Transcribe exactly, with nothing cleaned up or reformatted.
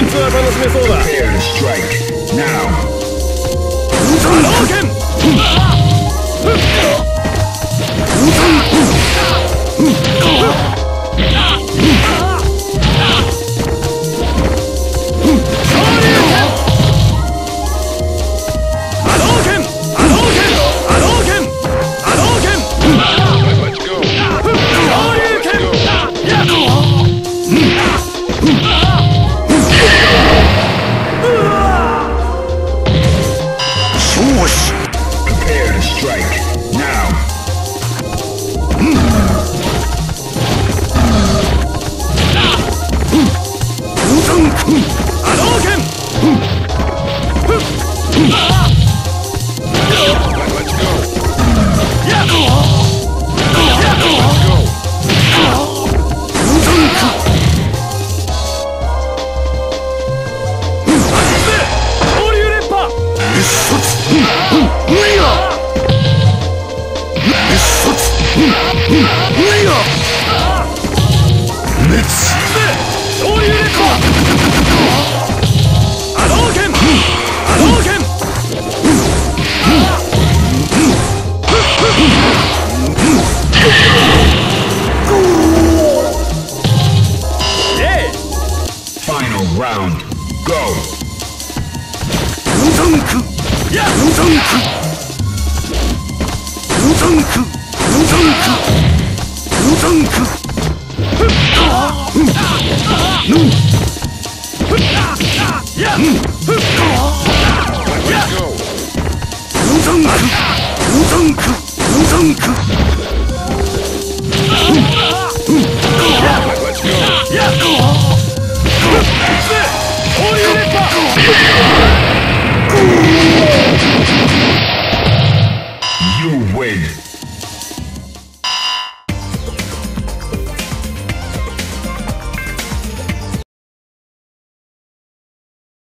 つは楽しめそうだ。 Prepare to strike now. 波動拳。 Prepare to strike now. 波動拳。 Let's go. 恐竜連覇。恐竜連覇。波動拳。波動拳。 Final round. Go. やっ。やっ。 Let's go. やっ。恐竜連覇。 You win.